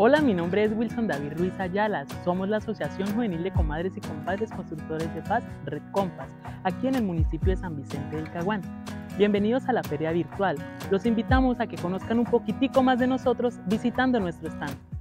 Hola, mi nombre es Wilson David Ruiz Ayala. Somos la Asociación Juvenil de Comadres y Compadres Constructores de Paz, Red Compas, aquí en el municipio de San Vicente del Caguán. Bienvenidos a la feria virtual. Los invitamos a que conozcan un poquitico más de nosotros visitando nuestro stand.